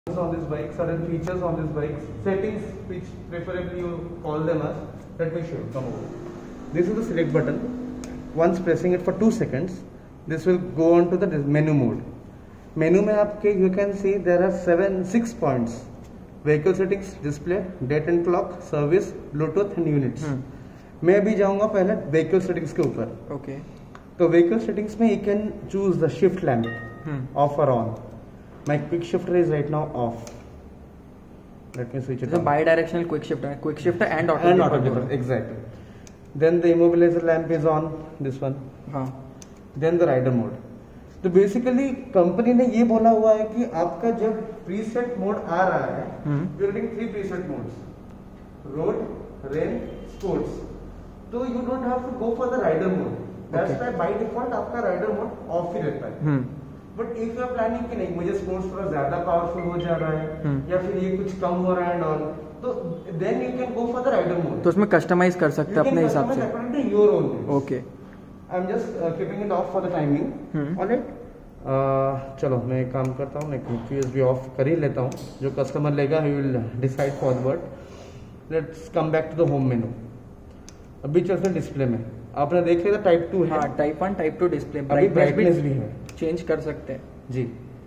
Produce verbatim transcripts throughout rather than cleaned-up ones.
on this bike, certain features on this bike, settings which preferably you call them as. Let me show you. Come over. This is the select button. Once pressing it for two seconds, this will go on to the menu mode. Menu में आपके you can see there are seven six points. Vehicle settings, display, date and clock, service, Bluetooth and units. hmm. मैं अभी जाऊंगा पहले vehicle settings के ऊपर. Okay. तो vehicle settings में you can choose the shift lamp, hmm. off or on. My quick shifter is right now off. Let me switch it. It's a bi-directional quick shifter, quick shifter and auto. And auto differ, exactly. Then the immobilizer lamp is on. This one. हाँ. Then the rider mode. तो basically company ने ये बोला हुआ है कि आपका जब प्रीसेट मोड आ रहा है, you are getting three preset modes, road, rain, sports. तो you don't have to go for the rider mode. That's why by default आपका राइडर मोड ऑफ ही रहता है. But if you are planning कि नहीं मुझे स्पोर्ट्स थोड़ा ज्यादा पावरफुल हो जा रहा है या फिर ये कुछ कम हो रहा है एंड ऑल, तो then you can go for the rider mode. तो उसमें कस्टमाइज कर सकते हैं अपने हिसाब से. According to your own. Okay. I am just keeping it off for the timing. Alright. चलो मैं एक काम करता हूँ, मैं यूएसबी ऑफ कर ही लेता हूँ. जो कस्टमर लेगा he will decide forward. Let's come back to the home menu. अभी चलते हैं डिस्प्ले में. आपने देख लिया टाइप टू है. हाँ, type one type two display. Brightness भी है, चेंज कर सकते हैं जी.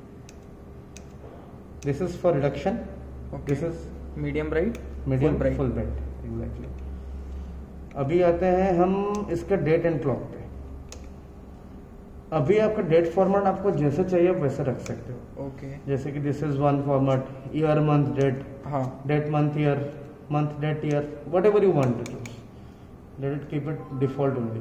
This is for reduction. This is medium bright, medium bright, full bright. Exactly. अभी आते हैं हम इसका डेट एंड क्लॉक पे. अभी आपका डेट फॉर्मेट आपको जैसे चाहिए आप वैसे रख सकते हो. ओके. जैसे कि this is one format, year month date. हाँ. Date month year, month date year, whatever you want to choose. Let it keep it default only.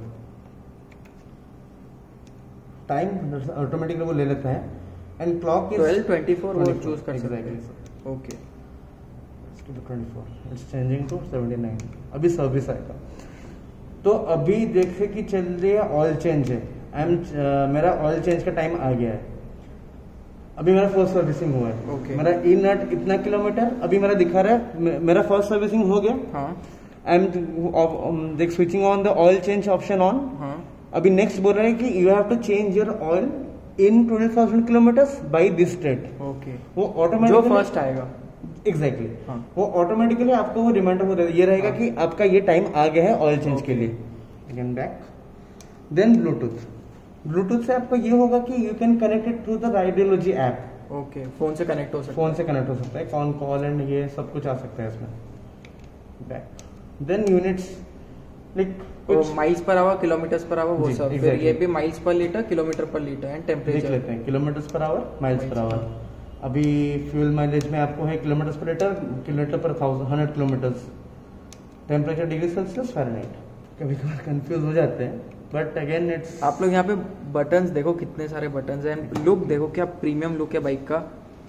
Time automatically वो ले लेता है. And clock is twelve twenty four वो choose कर सकते हैं. Okay. Twenty four. It's changing to seventy nine. अभी service आएगा. तो अभी देखे कि चल रही है ऑयल चेंज है. आई एम uh, मेरा ऑयल चेंज का टाइम आ गया है. अभी मेरा फर्स्ट सर्विसिंग हुआ है. okay. मेरा इन नट इतना किलोमीटर अभी मेरा दिखा रहा है. मेरा फर्स्ट सर्विसिंग हो गया. हाँ. आई एम देख switching on the oil change option on. हाँ. अभी नेक्स्ट बोल रहा है कि you have to change your oil in twelve thousand kilometres by this date. Okay. वो ऑटोमेटिक जो फर्स्ट आएगा. एग्जैक्टली. हाँ. वो ऑटोमेटिकली आपको वो रिमाइंडर हो ये रहेगा हाँ. कि आपका ये टाइम आ गया है ऑयल चेंज okay. के लिए. Again back. Then Bluetooth. Bluetooth से आपको ये होगा कि you can connect it through the Rideology app. Okay. Phone से कनेक्ट हो सकता है. फोन से कनेक्ट हो सकता है. कॉन कॉल एंड ये सब कुछ आ सकता है इसमें. Back. Then units like miles per hour, kilometres per hour, वो सब. exactly. फिर ये भी miles per litre, kilometre per litre and temperature देख लेते हैं. Kilometres per hour, miles per hour. अभी फ्यूल माइलेज में आपको है kilometres per litre, kilometre per thousand hundred kilometres. Temperature degree Celsius, Fahrenheit. कभी कभार कंफ्यूज हो जाते हैं बट अगेन इट्स. आप लोग यहाँ पे बटन्स देखो, कितने सारे बटन्स हैं. लुक देखो क्या प्रीमियम लुक है बाइक का.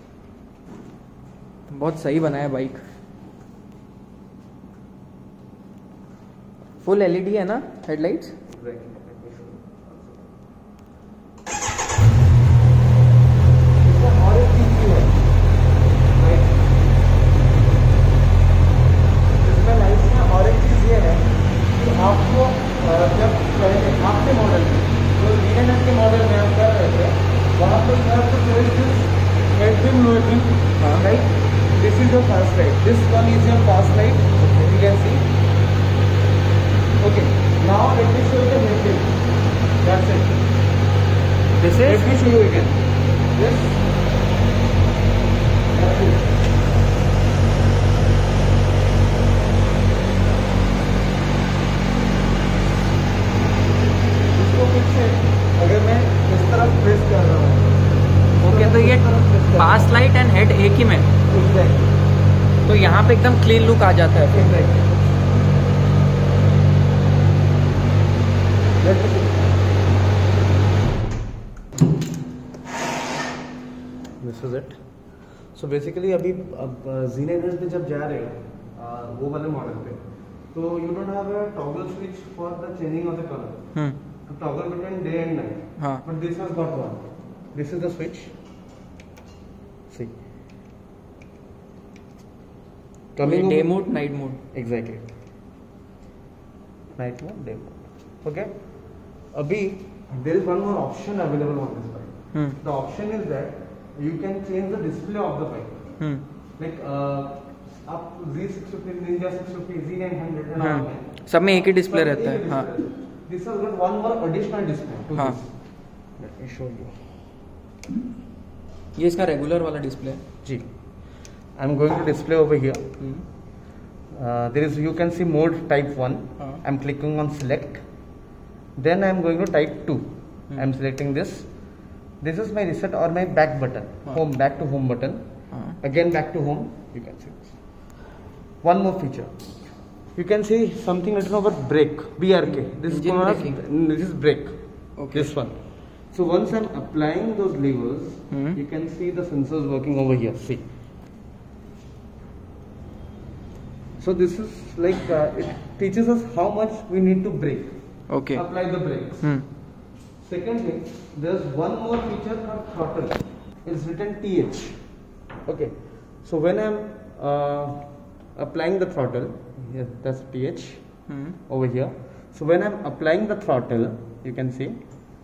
बहुत सही बनाया है बाइक. फुल एलईडी है ना हेडलाइट्स. आपको जब पहले आपके मॉडल में जो लीनेनर के मॉडल में हम कर रहे थे वहाँ पे you have to choice this head beam lower beam. Right. This is your fast light. This one is your fast light. You can see. Okay. Now let me show you the head beam. That's it. This is. Let me show you again. This. That's it. अगर मैं इस तरफ press कर रहा हूँ. Okay. तो ये पास light and head एक ही में. exactly. तो यहाँ पे एकदम क्लीन लुक आ जाता है. exactly. This is it. So basically अभी अब ज़ीने एनर्जी पे जब जा रहे हो वो वाले मॉडल पे, तो you don't have a toggle switch for the changing of the colour. to toggle between day and night. हाँ. But this has got one. This is the switch. See. Coming day mode, night mode. Exactly. Night mode, day mode. Okay. Abhi, there is one more option available on this bike. Hmm. The option is that you can change the display of the bike. Hmm Like uh, आप Z six fifty, Ninja six fifty, Z nine hundred and all हाँ में सब में एक ही display सब रहता एक है। ही हाँ display रहता है। This has got one more additional display to हाँ। this. Let me show you. ये इसका रेगुलर वाला डिस्प्ले है। जी, I'm going to display over here. Hmm Uh, there is, you can see mode type one. हाँ। I'm clicking on select. Then I'm going to type two. Hmm. I'm selecting this. This is my reset or my back button. हाँ। Home, back to home button. हाँ Again back to home. You can see this. One more feature. You can see something written over brake. B R K. This is Engine known as, braking. this is brake. Okay. This one. So once I'm applying those levers, Hmm. you can see the sensors working over here. See. So this is like uh, it teaches us how much we need to brake. Okay Apply the brakes. Hmm Secondly, there's one more feature called throttle. It's written T H. Okay. So when I'm uh, applying the throttle, here that's T H hmm over here. So when I'm applying the throttle, you can see.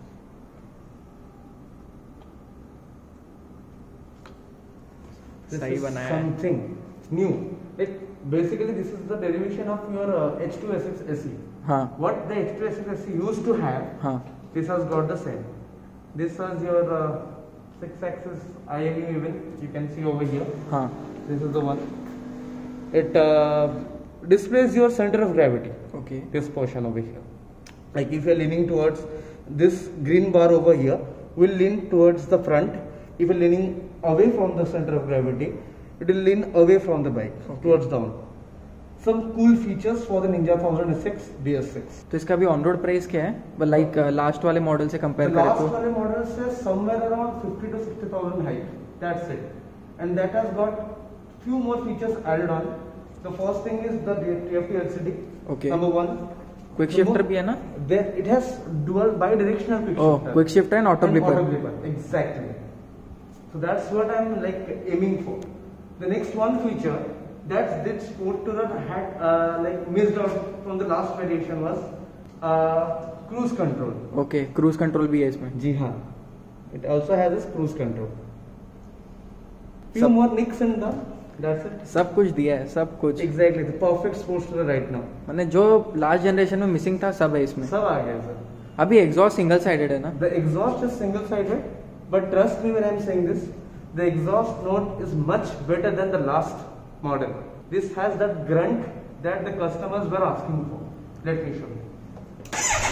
This सही is बनाया है। something new. Like basically, this is the derivation of your uh, H two S six S E. हाँ What the H two S six S E used to have, हाँ this has got the same. This was your uh, six-axis I M U even. You can see over here. हाँ This is the one. It uh, displays your center of gravity. Okay This portion over here. Like if you are leaning towards this green bar over here, will lean towards the front. If you are leaning away from the center of gravity, it will lean away from the bike Okay. towards down. Some cool features for the Ninja one thousand six B S six. तो इसका भी on road price क्या है like last वाले model से The compare करें last तो one model says somewhere around fifty to sixty thousand height. That's it. And that has got few more features added on. The first thing is the T F T L C D. Okay. Number one. Quick The shifter mo- भी है ना? There, it has dual bi-directional quick Oh, shifter. quick shifter and auto blipper. auto blipper. Exactly. So that's what I'm like aiming for. The next one feature that did sport to that had uh, like missed out from the last variation was uh, cruise control. Okay cruise control भी है इसमें। जी हाँ. It also has this cruise control. Few सब- more nicks in the. That's it. सब कुछ दिया है सब कुछ। Exactly. The perfect Sportster right now. मैंने जो लास्ट जनरेशन में मिसिंग था सब है इसमें। सब आ गया सर. अभी एग्जॉस्ट सिंगल साइडेड है ना? The exhaust is single sided, but trust me when I'm saying this, the exhaust note is much better than the last model. This has that grunt that the customers were asking for. Let me show you.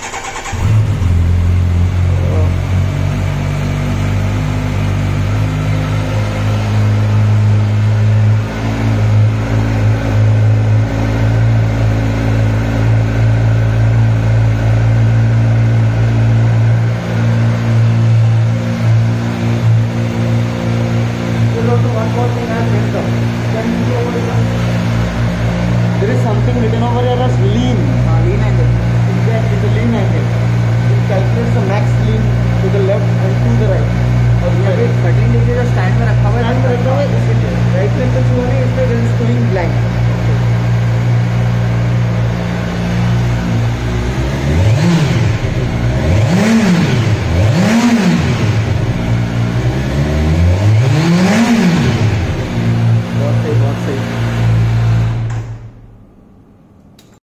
There's also one more thing I've missed out. Can you see over here? There is something written over here as lean. हाँ लीन है। Exactly, the lean angle. It calculates the max